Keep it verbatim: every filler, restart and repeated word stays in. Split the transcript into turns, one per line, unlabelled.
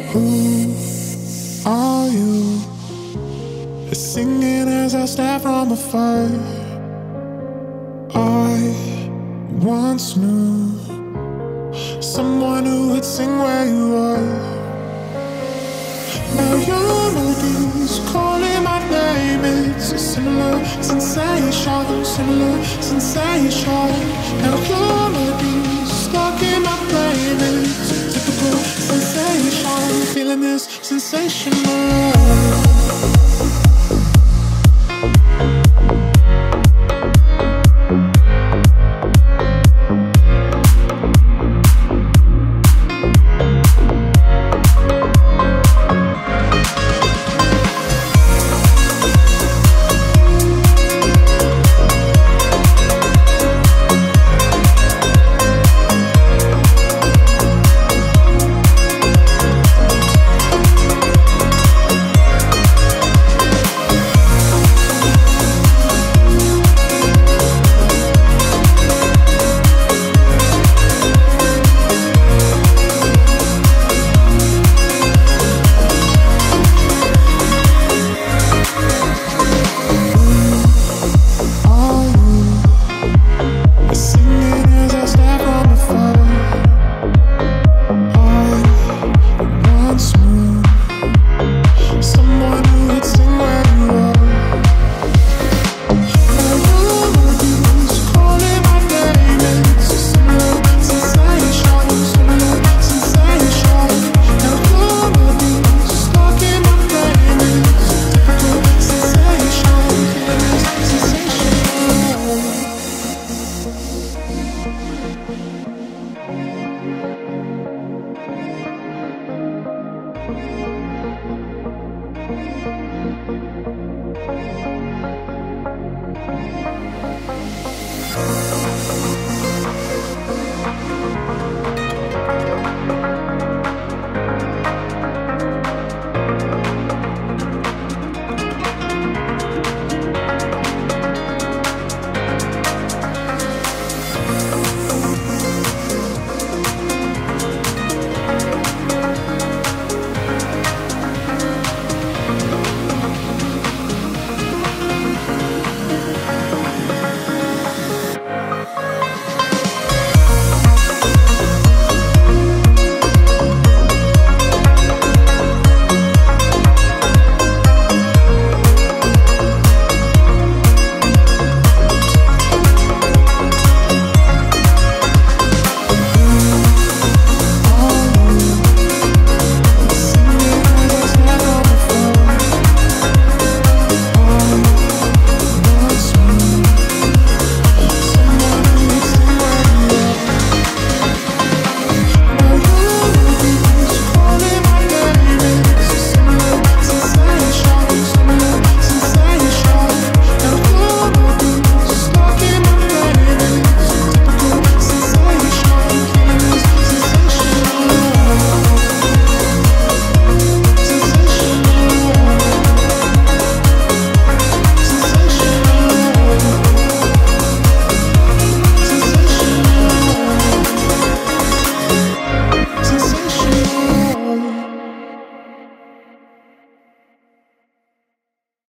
Who are you? Singing as I stare from afar. I once knew someone who would sing where you are. Now your melodies calling my name. It's a similar sensation, similar sensation. Now your melodies stuck in my brain. It's a typical sensation, feeling this sensational.